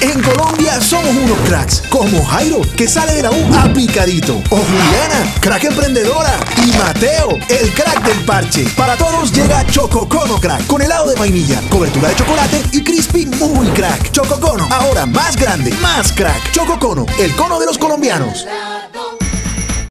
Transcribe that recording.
En Colombia somos unos cracks, como Jairo, que sale de la U aplicadito, o Juliana, crack emprendedora, y Mateo, el crack del parche. Para todos llega Chococono Crack, con helado de vainilla, cobertura de chocolate y crispy muy crack. Chococono, ahora más grande, más crack. Chococono, el cono de los colombianos.